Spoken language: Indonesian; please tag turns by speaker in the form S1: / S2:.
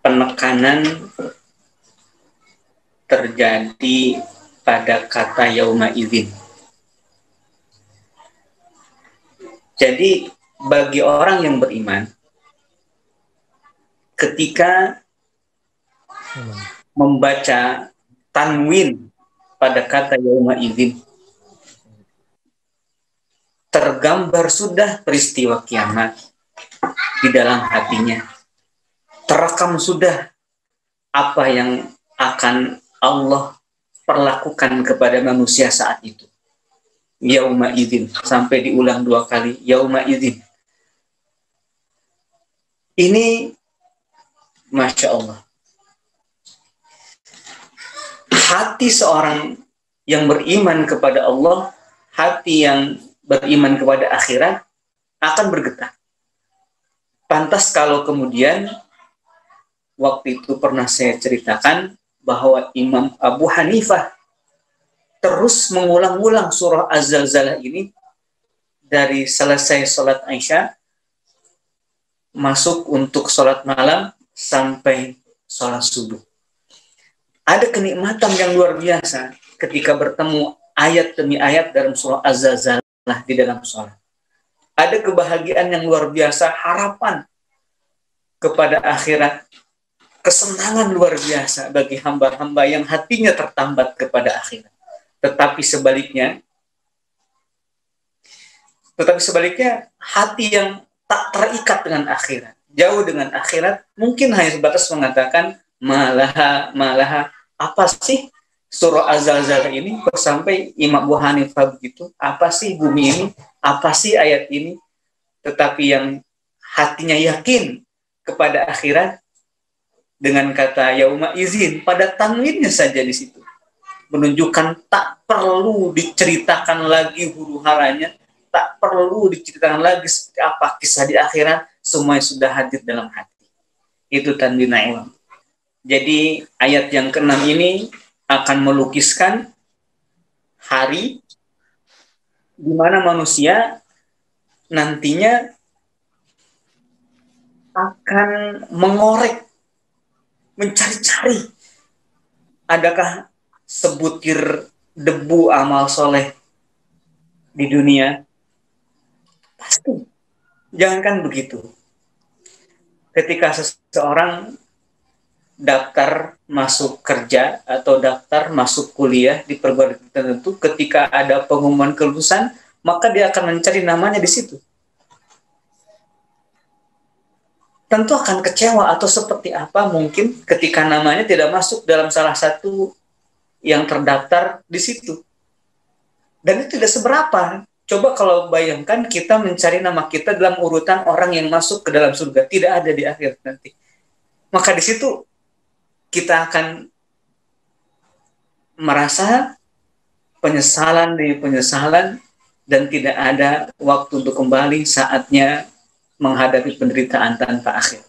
S1: penekanan terjadi pada kata yauma idzin. Jadi bagi orang yang beriman, ketika membaca tanwin pada kata yauma idzin, tergambar sudah peristiwa kiamat di dalam hatinya. Terekam sudah apa yang akan Allah perlakukan kepada manusia saat itu. Yauma idzin, sampai diulang 2 kali, yauma idzin. Ini Masya Allah. Hati seorang yang beriman kepada Allah, hati yang beriman kepada akhirat akan bergetar. Pantas kalau kemudian waktu itu pernah saya ceritakan bahwa Imam Abu Hanifah terus mengulang-ulang surah Az-Zalzalah ini dari selesai sholat Aisyah masuk untuk sholat malam sampai sholat subuh. Ada kenikmatan yang luar biasa ketika bertemu ayat demi ayat dalam surah Az-Zalzalah di dalam sholat. Ada kebahagiaan yang luar biasa, harapan kepada akhirat, kesenangan luar biasa bagi hamba-hamba yang hatinya tertambat kepada akhirat. Tetapi sebaliknya hati yang tak terikat dengan akhirat, jauh dengan akhirat, mungkin hanya sebatas mengatakan malaha, apa sih surah Az-Zalzalah ini, kok sampai Imam Abu Hanifah begitu, apa sih bumi ini, apa sih ayat ini. Tetapi yang hatinya yakin kepada akhirat dengan kata yauma idzin, pada tanwinnya saja di situ menunjukkan tak perlu diceritakan lagi huru-haranya, tak perlu diceritakan lagi seperti apa kisah di akhirat, semuanya sudah hadir dalam hati. Itu tanwin ilm. Jadi ayat yang ke-6 ini akan melukiskan hari di mana manusia nantinya akan mengorek, mencari-cari adakah sebutir debu amal soleh di dunia. Pasti. Jangankan begitu. Ketika seseorang daftar masuk kerja atau daftar masuk kuliah di perguruan tertentu, ketika ada pengumuman kelulusan, maka dia akan mencari namanya di situ. Tentu akan kecewa atau seperti apa mungkin ketika namanya tidak masuk dalam salah satu yang terdaftar di situ. Dan itu tidak seberapa. Coba kalau bayangkan kita mencari nama kita dalam urutan orang yang masuk ke dalam surga, tidak ada di akhir nanti. Maka di situ kita akan merasa penyesalan demi penyesalan dan tidak ada waktu untuk kembali, saatnya menghadapi penderitaan tanpa akhir.